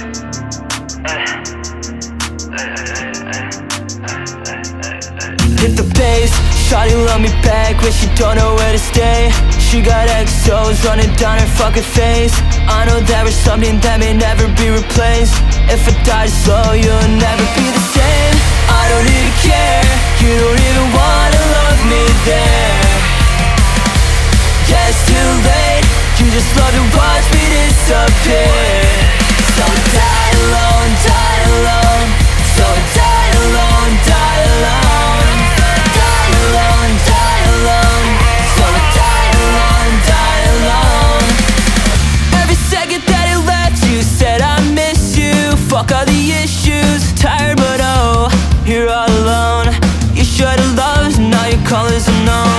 Hit the bass, shawty love me back when she don't know where to stay. She got XOs running down her fucking face. I know there is something that may never be replaced. If I die slow, you'll never be the same. I don't even care, you don't even wanna love me there. Yeah, it's too late, you just love to watch me disappear. So die alone, die alone. So die alone, die alone. Die alone, die alone. So die alone, die alone. Every second that it left, you said I miss you. Fuck all the issues, tired but oh, you're all alone. You should've loved, now your color's unknown.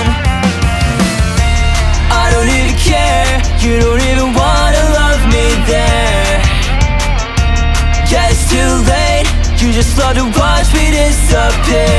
I don't even care, you don't even wanna love me there. Yeah, it's too late, you just love to watch me disappear.